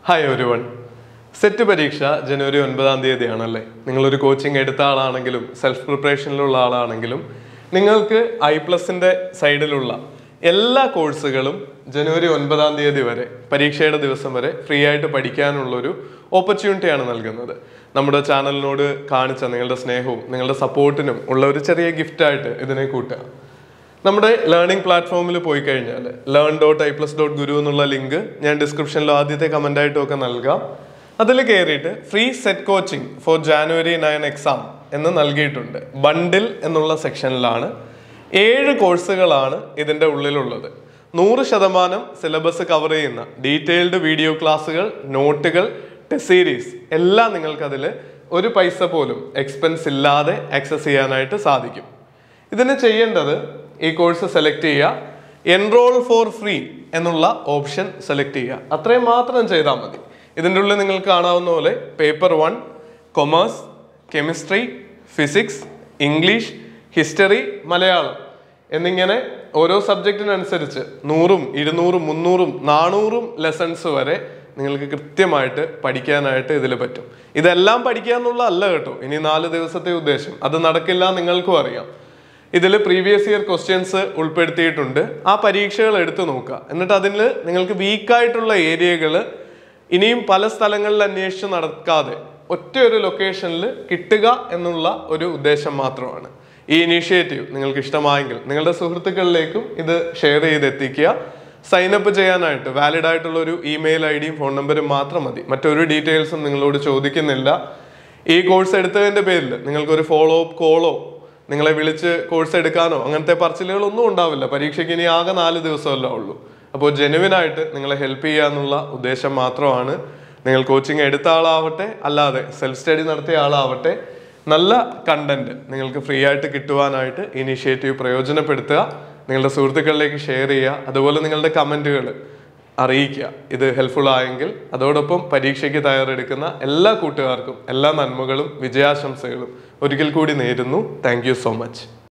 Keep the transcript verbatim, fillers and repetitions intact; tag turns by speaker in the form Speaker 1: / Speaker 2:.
Speaker 1: Hi everyone. Set പരീക്ഷ ജനുവരി ഒൻപതാം തീയതിയാണല്ലേ. നിങ്ങളൊരു കോച്ചിങ് എടുത്ത ആളാണെങ്കിലും സെൽഫ് പ്രിപ്പറേഷനിലുള്ള ആളാണെങ്കിലും നിങ്ങൾക്ക് ഐ പ്ലസിൻ്റെ സൈഡിലുള്ള എല്ലാ കോഴ്സുകളും ജനുവരി ഒൻപതാം തീയതി വരെ, പരീക്ഷയുടെ ദിവസം വരെ ഫ്രീ ആയിട്ട് പഠിക്കാനുള്ളൊരു ഓപ്പർച്യൂണിറ്റിയാണ് നൽകുന്നത്. നമ്മുടെ ചാനലിനോട് കാണിച്ച നിങ്ങളുടെ സ്നേഹവും നിങ്ങളുടെ സപ്പോർട്ടിനും ഉള്ള ഒരു ചെറിയ ഗിഫ്റ്റായിട്ട് ഇതിനെ കൂട്ടുക. നമ്മുടെ ലേണിംഗ് പ്ലാറ്റ്ഫോമിൽ പോയി കഴിഞ്ഞാൽ learn dot I plus dot guru എന്നുള്ള ലിങ്ക് ഞാൻ ഡിസ്ക്രിപ്ഷനിലോ ആദ്യത്തെ കമൻ്റായിട്ടും ഒക്കെ നൽകാം. അതിൽ കയറിയിട്ട് free set coaching for January nine exam എന്ന് നൽകിയിട്ടുണ്ട്. ബണ്ടിൽ എന്നുള്ള സെക്ഷനിലാണ് ഏഴ് കോഴ്സുകളാണ് ഇതിൻ്റെ ഉള്ളിലുള്ളത്. നൂറ് ശതമാനം സിലബസ് കവർ ചെയ്യുന്ന ഡീറ്റെയിൽഡ് വീഡിയോ ക്ലാസ്സുകൾ, നോട്ടുകൾ, ടെസ്റ്റ് സീരീസ് എല്ലാം നിങ്ങൾക്കതിൽ ഒരു പൈസ പോലും എക്സ്പെൻസ് ഇല്ലാതെ ആക്സസ് ചെയ്യാനായിട്ട് സാധിക്കും. ഇതിന് ചെയ്യേണ്ടത് ഈ കോഴ്സ് സെലക്ട് ചെയ്യുക, എൻറോൾ ഫോർ ഫ്രീ എന്നുള്ള ഓപ്ഷൻ സെലക്ട് ചെയ്യുക. അത്രയും മാത്രം ചെയ്താൽ മതി. ഇതിൻ്റെ ഉള്ളിൽ നിങ്ങൾക്ക് കാണാവുന്ന പോലെ paper one, commerce, chemistry, physics, English, history, Malayalam എന്നിങ്ങനെ ഓരോ സബ്ജക്റ്റിനനുസരിച്ച് നൂറും ഇരുന്നൂറും മുന്നൂറും നാനൂറും ലെസൺസ് വരെ നിങ്ങൾക്ക് കൃത്യമായിട്ട് പഠിക്കാനായിട്ട് ഇതിൽ പറ്റും. ഇതെല്ലാം പഠിക്കുക എന്നുള്ള അല്ല കേട്ടോ ഇനി നാല് ദിവസത്തെ ഉദ്ദേശം. അത് നടക്കില്ല, നിങ്ങൾക്കും അറിയാം. ഇതിൽ പ്രീവിയസ് ഇയർ ക്വസ്റ്റ്യൻസ് ഉൾപ്പെടുത്തിയിട്ടുണ്ട്. ആ പരീക്ഷകൾ എടുത്തു നോക്കുക. എന്നിട്ട് അതിൽ നിങ്ങൾക്ക് വീക്കായിട്ടുള്ള ഏരിയകൾ ഇനിയും പല സ്ഥലങ്ങളിൽ അന്വേഷിച്ച് നടക്കാതെ ഒറ്റ ഒരു ലൊക്കേഷനിൽ കിട്ടുക എന്നുള്ള ഒരു ഉദ്ദേശം മാത്രമാണ്. ഈ ഇനീഷ്യേറ്റീവ് നിങ്ങൾക്ക് ഇഷ്ടമായെങ്കിൽ നിങ്ങളുടെ സുഹൃത്തുക്കളിലേക്കും ഇത് ഷെയർ ചെയ്തെത്തിക്കുക. സൈനപ്പ് ചെയ്യാനായിട്ട് വാലിഡ് ആയിട്ടുള്ള ഒരു ഇമെയിൽ ഐ ഡിയും ഫോൺ നമ്പറും മാത്രം മതി. മറ്റൊരു ഡീറ്റെയിൽസും നിങ്ങളോട് ചോദിക്കുന്നില്ല. ഈ കോഴ്സ് എടുത്തതിൻ്റെ പേരിൽ നിങ്ങൾക്കൊരു ഫോളോ അപ്പ് കോളോ നിങ്ങളെ വിളിച്ച് കോഴ്സ് എടുക്കാനോ അങ്ങനത്തെ പറച്ചിലുകളൊന്നും ഉണ്ടാവില്ല. പരീക്ഷയ്ക്ക് ഇനി ആകെ നാല് ദിവസമല്ല ഉള്ളൂ. അപ്പോൾ ജെനുവിനായിട്ട് നിങ്ങളെ ഹെൽപ്പ് ചെയ്യുക എന്നുള്ള ഉദ്ദേശം മാത്രമാണ്. നിങ്ങൾ കോച്ചിങ് എടുത്ത ആളാവട്ടെ അല്ലാതെ സെൽഫ് സ്റ്റഡി നടത്തിയ ആളാവട്ടെ, നല്ല കണ്ടന്റ് നിങ്ങൾക്ക് ഫ്രീ ആയിട്ട് കിട്ടുവാനായിട്ട് ഇനീഷ്യേറ്റീവ് പ്രയോജനപ്പെടുത്തുക. നിങ്ങളുടെ സുഹൃത്തുക്കളിലേക്ക് ഷെയർ ചെയ്യുക. അതുപോലെ നിങ്ങളുടെ കമൻറ്റുകൾ അറിയിക്കുക ഇത് ഹെൽപ്ഫുൾ ആയെങ്കിൽ. അതോടൊപ്പം പരീക്ഷയ്ക്ക് തയ്യാറെടുക്കുന്ന എല്ലാ കൂട്ടുകാർക്കും എല്ലാ നന്മകളും വിജയാശംസകളും ഒരിക്കൽ കൂടി നേരുന്നു. Thank you so much.